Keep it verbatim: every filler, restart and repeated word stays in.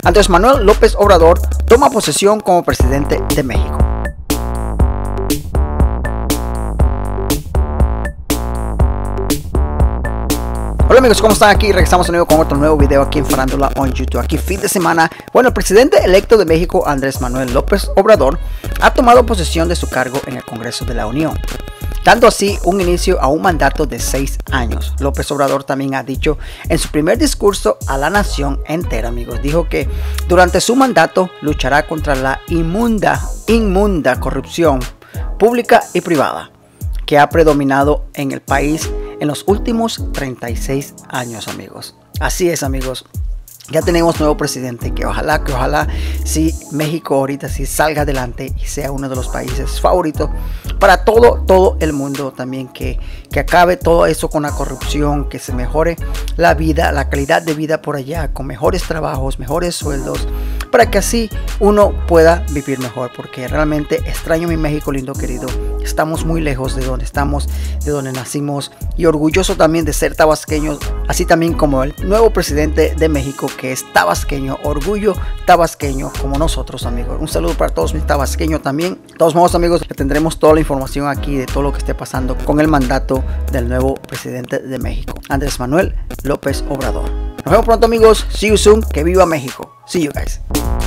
Andrés Manuel López Obrador toma posesión como presidente de México. Hola amigos, ¿cómo están? Aquí regresamos de nuevo con otro nuevo video aquí en Farándula on YouTube. Aquí fin de semana. Bueno, el presidente electo de México, Andrés Manuel López Obrador, ha tomado posesión de su cargo en el Congreso de la Unión, dando así un inicio a un mandato de seis años. López Obrador también ha dicho en su primer discurso a la nación entera, amigos, dijo que durante su mandato luchará contra la inmunda, inmunda corrupción pública y privada que ha predominado en el país en los últimos treinta y seis años, amigos. Así es, amigos. Ya tenemos nuevo presidente, que ojalá, que ojalá si México ahorita sí salga adelante y sea uno de los países favoritos para todo, todo el mundo también, que, que acabe todo eso con la corrupción, que se mejore la vida, la calidad de vida por allá, con mejores trabajos, mejores sueldos, para que así uno pueda vivir mejor, porque realmente extraño mi México lindo, querido. Estamos muy lejos de donde estamos, de donde nacimos, y orgulloso también de ser tabasqueños, así también como el nuevo presidente de México, que es tabasqueño, orgullo tabasqueño como nosotros, amigos. Un saludo para todos mis tabasqueños también. De todos modos, amigos, tendremos toda la información aquí de todo lo que esté pasando con el mandato del nuevo presidente de México, Andrés Manuel López Obrador. Nos vemos pronto, amigos. See you soon. Que viva México. See you guys.